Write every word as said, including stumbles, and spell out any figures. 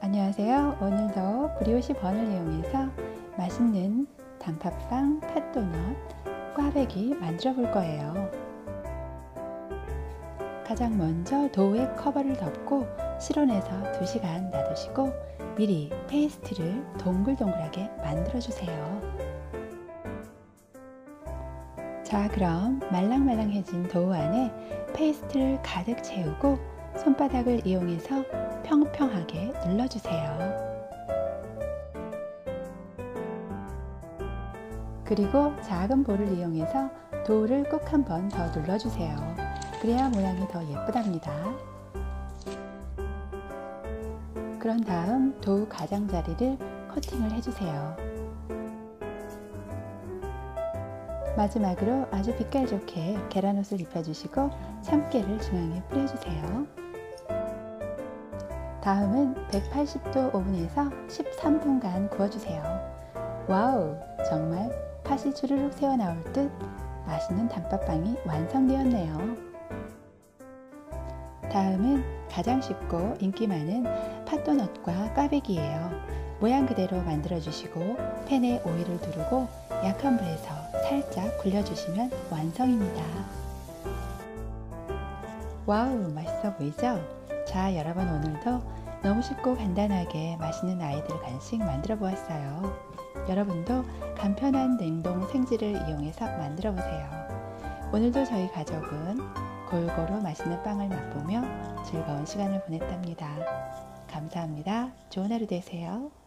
안녕하세요. 오늘도 브리오시 번을 이용해서 맛있는 단팥빵, 팥도넛, 꽈배기 만들어 볼 거예요. 가장 먼저 도우의 커버를 덮고 실온에서 두 시간 놔두시고 미리 페이스트를 동글동글하게 만들어 주세요. 자, 그럼 말랑말랑해진 도우 안에 페이스트를 가득 채우고 손바닥을 이용해서 평평하게 눌러주세요. 그리고 작은 볼을 이용해서 도우를 꼭 한 번 더 눌러주세요. 그래야 모양이 더 예쁘답니다. 그런 다음 도우 가장자리를 커팅을 해주세요. 마지막으로 아주 빛깔 좋게 계란옷을 입혀주시고 참깨를 중앙에 뿌려주세요. 다음은 백팔십 도 오븐에서 십삼 분간 구워주세요. 와우! 정말 팥이 주르륵 새어나올 듯 맛있는 단팥빵이 완성되었네요. 다음은 가장 쉽고 인기 많은 팥도넛과 꽈배기예요. 모양 그대로 만들어주시고 팬에 오일을 두르고 약한 불에서 살짝 굴려주시면 완성입니다. 와우! 맛있어 보이죠? 자, 여러분 오늘도 너무 쉽고 간단하게 맛있는 아이들 간식 만들어 보았어요. 여러분도 간편한 냉동 생지를 이용해서 만들어 보세요. 오늘도 저희 가족은 골고루 맛있는 빵을 맛보며 즐거운 시간을 보냈답니다. 감사합니다. 좋은 하루 되세요.